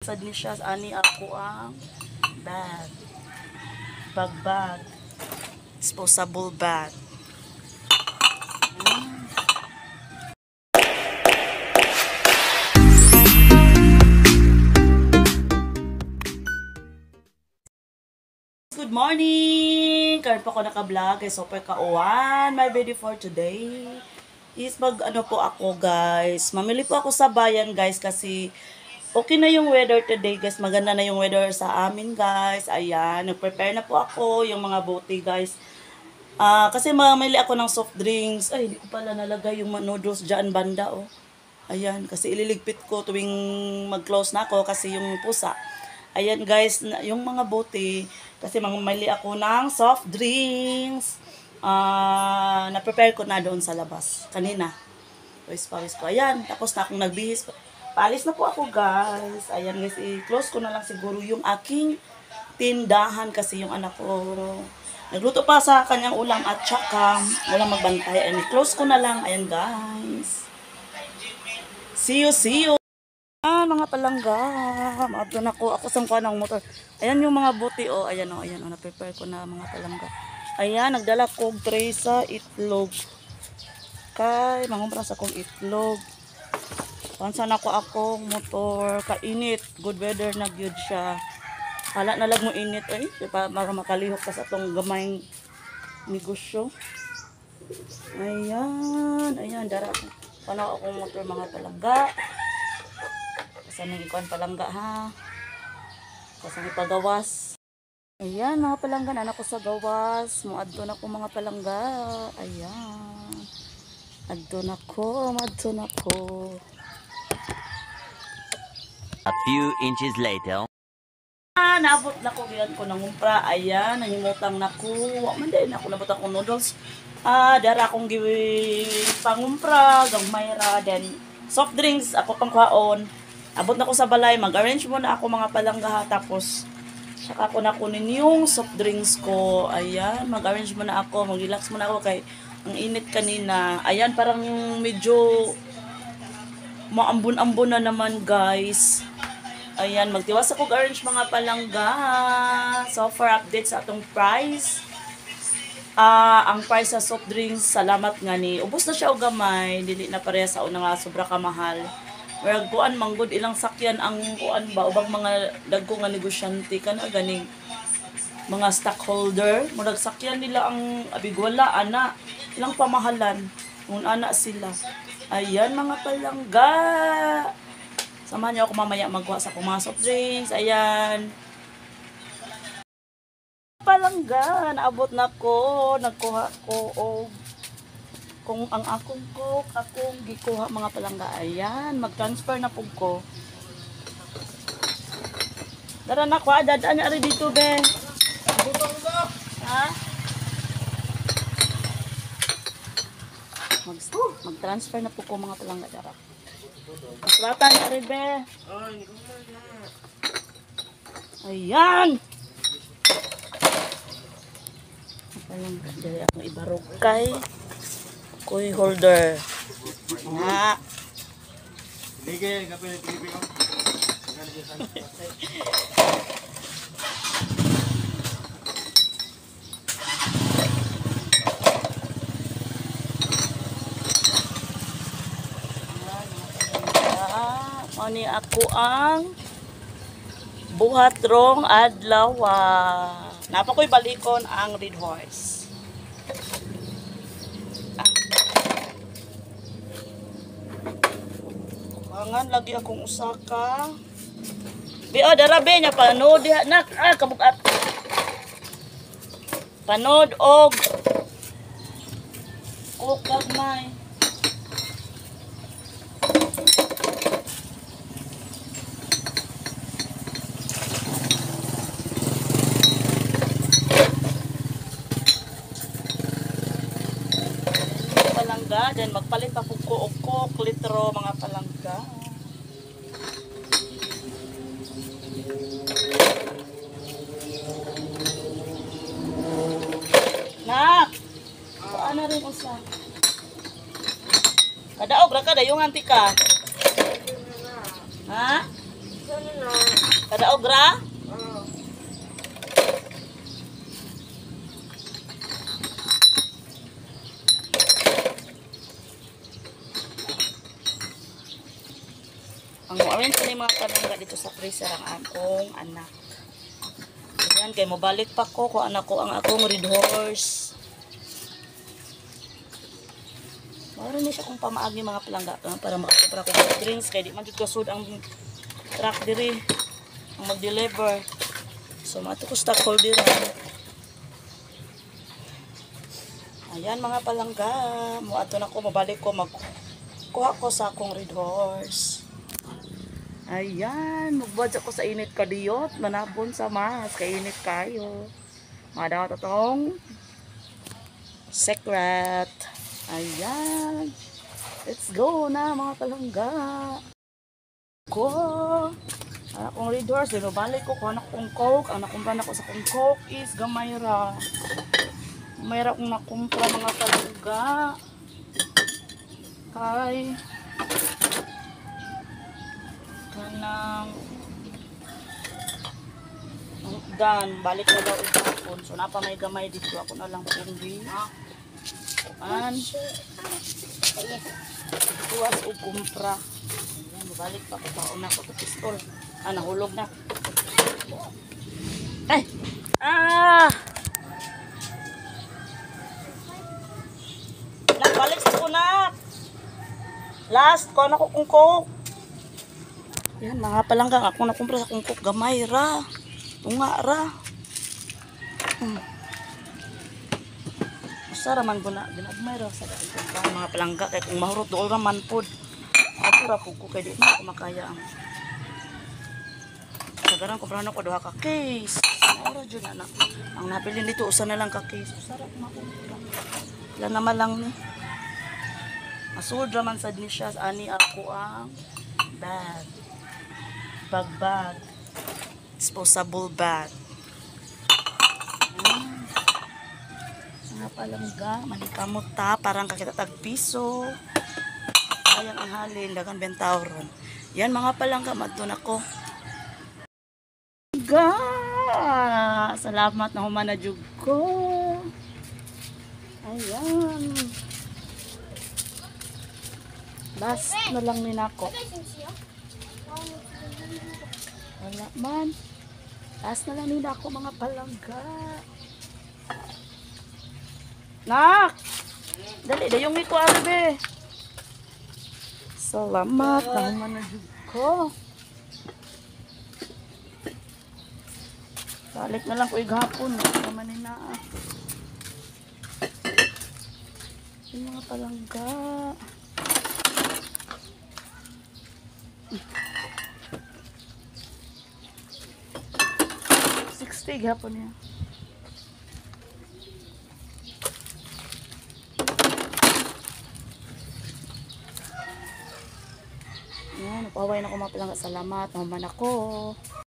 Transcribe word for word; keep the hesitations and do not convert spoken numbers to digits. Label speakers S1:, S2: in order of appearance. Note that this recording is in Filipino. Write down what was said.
S1: Sad ni siya ani ako ang bag. Bag bag. Disposable bag. Hmm. Good morning! Karon pa ko naka-vlog kay super kauwan. My video for today is mag ano po ako guys. Mamili po ako sa bayan guys kasi okay na yung weather today guys. Maganda na yung weather sa amin guys. Ayan, nag-prepare na po ako yung mga bote guys. Ah, uh, kasi mamili ako ng soft drinks. Ay, hindi ko pala nalagay yung noodles dyan banda oh. Ayan, kasi ililigpit ko tuwing mag-close na ako kasi yung pusa. Ayan guys, yung mga bote kasi mamili ako ng soft drinks. Ah, uh, na-prepare ko na doon sa labas kanina. Pawis-pawis ko. Ayan, tapos na akong nagbihis. Paalis na po ako guys. Ayan guys, i-close ko na lang siguro yung aking tindahan kasi yung anak ko nagluto pa sa kanyang ulam at saka walang magbantay. Ayan, i-close ko na lang. Ayan guys. See you, see you. Ah, mga palangga. Maabdo na ko. Ako sang kuha ng motor. Ayan yung mga buti oh. Ayan oh, ayan oh. Na-prepare ko na mga palangga. Ayan, nagdala ko tray sa itlog. Kay, mangumpra sa kong itlog. Pansan ako akong motor, kainit, good weather na gyud siya. Hala na lang mo init ay, para makalihok ka sa tong gamayng negosyo. Ayan, ayan dara ako. Panaw akong motor mga palangga. Kasan ng ikuan palangga ha. Kasan ng pagawas. Ayan mga palangga, anak ko sa gawas. Muadto na ko mga palangga. Ayan. Adto na ko, madto na ko.
S2: A few inches later.
S1: Ah, nabot na ko giyan ko nangumpra. Ayan, nangimutang na ko. Wa man din ako nabot ako noodles. Ah, dara akong giwi pangumpra, gagmayra, then soft drinks ako pang kwaon. Abot na ko sa balay, mag-arrange muna ako mga palangga tapos saka ko na kunin yung soft drinks ko. Ayan, mag-arrange muna ako, mag-relax muna ako kay ang init kanina. Ayan, parang medyo maambon-ambon na naman guys. Ayan, magtiwas ako orange mga palangga. So for update sa atong price. Ah, uh, ang price sa soft drinks, salamat nga ni. Ubos na siya og gamay, dili na pareha sa una nga sobra ka mahal. Murag kuan manggod ilang sakyan ang kuan ba ubang mga dagko nga negosyante kana ganing mga stockholder, murag sakyan nila ang abigwala ana. Ilang pamahalan kung ana sila. Ayan mga palangga. Samahan niyo ako mamaya magkuha sa mga soft drinks. Ayan. Palangga, naabot na ko. Nagkuha ko og kung ang akong cook, akong gikuha mga palangga. Ayan, mag-transfer na po ko. Dara na ko, dadaan na rin dito be. Ha? Mag mag-transfer na po ko mga palangga dara. Maslatan na rin be. Ayan. Palangga, dali akong ibarog kay kuy holder. Nga.
S3: Sige, kape na pipi ko.
S1: Ani ako ang buhat rong adlaw. Napa ko'y balikon ang Red Horse. Pangan lagi akong usaka. Bi oh dara be nya panood diha nak ah kabugat. Panood og kokag may. Then magpalit pa po ko og coke litro mga palangga. Nak. Paano rin usa? Kadaog ra ka dayong antika. Ha? Sana na. Kada ogra? Ang orange na yung mga palangga dito sa freezer ang akong anak. Ayan, kay mabalik pa ko kung anak ko ang akong red horse. Mara ni siya kung pamaagi mga palangga uh, para makakupra ko ng drinks kay di man jud kasud ang truck diri ang mag-deliver. So mato ko stockholder. Ayan mga palangga, mo ato na ko mabalik ko magkuha ko sa akong red horse. Ayan, magbudget ko sa init kadiyot, manabon sa mas, kainit kayo. Mga daw totong secret. Ayan. Let's go na mga palangga. Ko. Anak kong red horse, binubalik ko kung anak kong coke. Ang nakumpra na ko sa kong coke is gamayra. Gamayra kong nakumpra mga palangga. Kay kanang dan balik na daw itapon. So napa may gamay dito ako na lang punggi. An tuwas o kumpra. Ayan, balik pa ko taon na ko to pistol. Ah, nahulog na. Ay! Ah! Nagbalik sa kunak. Last ko na ko kung coke. Yan mga palanggang ako nakumpra sa kung coke gamay ra. Tunga ra. Hmm. Usa ra man guna ginagmay ra sa daan mga palangga kay kung mahurot dool ra man pud. Ato ra pud ko kay di na ko makaya ang. Sagaran ko prano ko duha ka case. Ora jud na. Ang nabilin dito usa na lang ka case. Usa ra makumpra. Lan naman lang ni. Asud ra man sad ni siya ani ako ang bag. Bag bag. Disposable bag. Ayan. Mga palangga, manikamot ta, parang kakita tag piso. Sayang ang halin, dagang bentawron. Yan mga palangga, madun ako. Ga! Salamat na humana jud ko. Ayan. Last na lang ni nako. Wala man. Last na lang nila ako mga palangga. Nak! Dali, dayong ito arbe. Salamat. Naman na ko. Balik na lang ko ighapon. Naman na. Yung mga palangga. sixty gapon niya. Yan, napaway na ko mga palangga. Salamat. Naman ako.